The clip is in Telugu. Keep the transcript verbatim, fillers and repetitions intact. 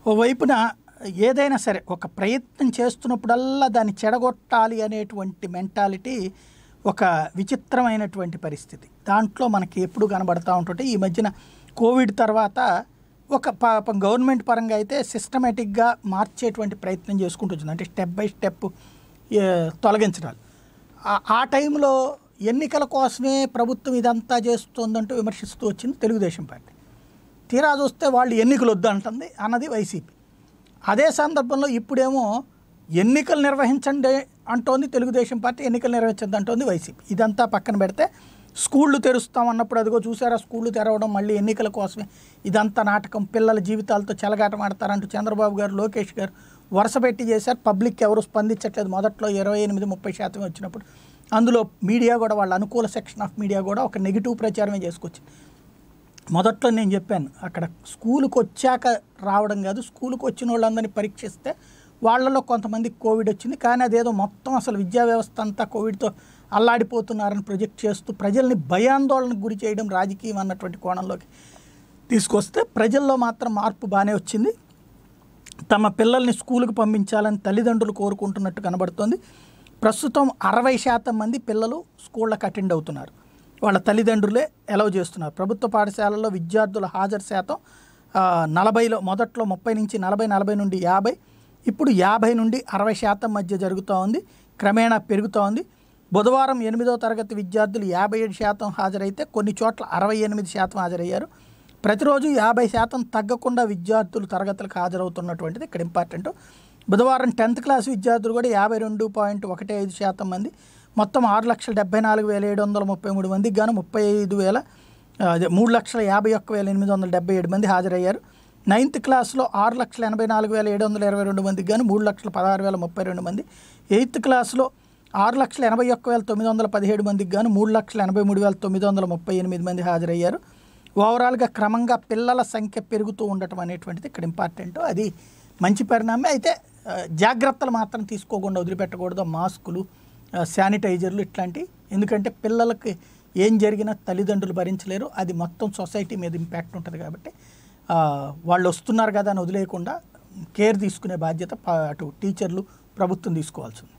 ఓవైపున ఏదైనా సరే ఒక ప్రయత్నం చేస్తున్నప్పుడల్లా దాన్ని చెడగొట్టాలి అనేటువంటి మెంటాలిటీ ఒక విచిత్రమైనటువంటి పరిస్థితి. దాంట్లో మనకి ఎప్పుడు కనబడతా ఉంటుంటే ఈ మధ్యన కోవిడ్ తర్వాత ఒక పాపం గవర్నమెంట్ పరంగా అయితే సిస్టమేటిక్గా మార్చేటువంటి ప్రయత్నం చేసుకుంటూ వచ్చింది. అంటే స్టెప్ బై స్టెప్ తొలగించడాలు. ఆ టైంలో ఎన్నికల కోసమే ప్రభుత్వం ఇదంతా చేస్తుందంటూ విమర్శిస్తూ వచ్చింది తెలుగుదేశం పార్టీ. తీరా చూస్తే వాళ్ళు ఎన్నికలు వద్దు అంటుంది అన్నది వైసీపీ. అదే సందర్భంలో ఇప్పుడేమో ఎన్నికలు నిర్వహించండి అంటోంది తెలుగుదేశం పార్టీ, ఎన్నికలు నిర్వహించద్దు అంటోంది వైసీపీ. ఇదంతా పక్కన పెడితే స్కూళ్ళు తెరుస్తామన్నప్పుడు అదిగో చూసారా స్కూళ్ళు తెరవడం మళ్ళీ ఎన్నికల కోసమే, ఇదంతా నాటకం, పిల్లల జీవితాలతో చెలగాటం ఆడతారంటూ చంద్రబాబు గారు లోకేష్ గారు వరుస పెట్టి చేశారు. పబ్లిక్ ఎవరు స్పందించట్లేదు. మొదట్లో ఇరవై ఎనిమిది ముప్పై శాతం వచ్చినప్పుడు అందులో మీడియా కూడా వాళ్ళ అనుకూల సెక్షన్ ఆఫ్ మీడియా కూడా ఒక నెగిటివ్ ప్రచారమే చేసుకొచ్చింది. మొదట్లో నేను చెప్పాను అక్కడ స్కూలుకు వచ్చాక రావడం కాదు, స్కూలుకు వచ్చిన వాళ్ళందరినీ పరీక్షిస్తే వాళ్ళలో కొంతమంది కోవిడ్ వచ్చింది. కానీ అదేదో మొత్తం అసలు విద్యా వ్యవస్థ అంతా కోవిడ్తో అల్లాడిపోతున్నారని ప్రొజెక్ట్ చేస్తూ ప్రజల్ని భయాందోళనకు గురి చేయడం రాజకీయం అన్నటువంటి కోణంలోకి తీసుకొస్తే ప్రజల్లో మాత్రం మార్పు బాగానే వచ్చింది. తమ పిల్లల్ని స్కూలుకు పంపించాలని తల్లిదండ్రులు కోరుకుంటున్నట్టు కనబడుతోంది. ప్రస్తుతం అరవై శాతం మంది పిల్లలు స్కూళ్ళకి అటెండ్ అవుతున్నారు, వాళ్ళ తల్లిదండ్రులే అలౌ చేస్తున్నారు. ప్రభుత్వ పాఠశాలల్లో విద్యార్థుల హాజరు శాతం నలభైలో మొదట్లో ముప్పై నుంచి నలభై నలభై నుండి యాభై ఇప్పుడు యాభై నుండి అరవై శాతం మధ్య జరుగుతూ ఉంది, క్రమేణా పెరుగుతూ ఉంది. బుధవారం ఎనిమిదో తరగతి విద్యార్థులు యాభై ఏడు శాతం హాజరైతే కొన్ని చోట్ల అరవై ఎనిమిది శాతం హాజరయ్యారు. ప్రతిరోజు యాభై శాతం తగ్గకుండా విద్యార్థులు తరగతులకు హాజరవుతున్నటువంటిది ఇక్కడ ఇంపార్టెంట్. బుధవారం టెన్త్ క్లాస్ విద్యార్థులు కూడా యాభై రెండు పాయింట్ ఒకటి ఐదు శాతం మంది, మొత్తం ఆరు లక్షల డెబ్బై నాలుగు వేల ఏడు వందల ముప్పై మూడు మందికి గాను ముప్పై ఐదు వేల అదే మూడు లక్షల యాభై ఒక్క వేల ఎనిమిది వందల డెబ్బై ఏడు మంది హాజరయ్యారు. నైన్త్ క్లాస్లో ఆరు లక్షల ఎనభై నాలుగు వేల ఏడు వందల ఇరవై రెండు మందికి గాను మూడు లక్షల పదహారు వేల ముప్పై రెండు మంది, ఎయిత్ క్లాస్లో ఆరు లక్షల ఎనభై ఒక్క వేల తొమ్మిది వందల పదిహేడు మందికి గాను మూడు లక్షల ఎనభై మూడు వేల తొమ్మిది వందల ముప్పై ఎనిమిది మంది హాజరయ్యారు. ఓవరాల్గా క్రమంగా పిల్లల సంఖ్య పెరుగుతూ ఉండటం అనేటువంటిది ఇక్కడ ఇంపార్టెంట్. అది మంచి పరిణామమే. అయితే జాగ్రత్తలు మాత్రం తీసుకోకుండా వదిలిపెట్టకూడదు, మాస్కులు, శానిటైజర్లు ఇట్లాంటివి. ఎందుకంటే పిల్లలకి ఏం జరిగినా తల్లిదండ్రులు భరించలేరు, అది మొత్తం సొసైటీ మీద ఇంపాక్ట్ ఉంటుంది. కాబట్టి వాళ్ళు వస్తున్నారు కదా అని వదిలేయకుండా కేర్ తీసుకునే బాధ్యత అటు టీచర్లు ప్రభుత్వం తీసుకోవాల్సి ఉంది.